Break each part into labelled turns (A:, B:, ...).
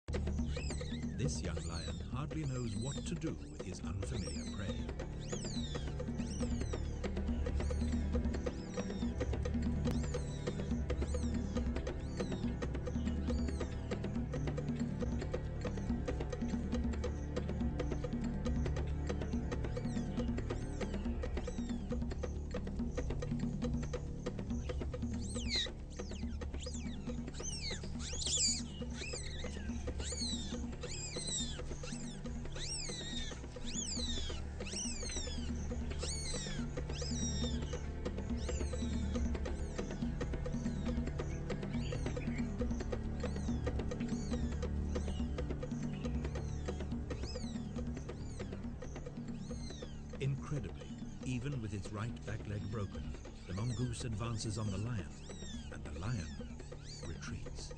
A: This young lion hardly knows what to do with his unfamiliar prey. Incredibly, even with its right back leg broken, the mongoose advances on the lion, and the lion retreats.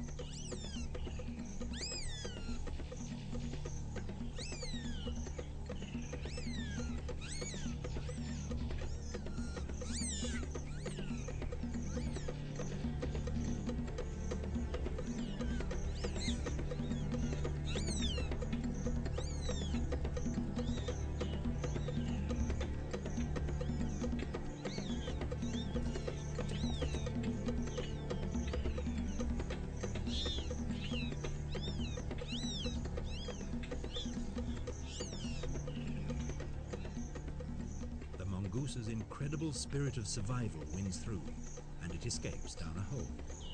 A: The mongoose's incredible spirit of survival wins through, and it escapes down a hole.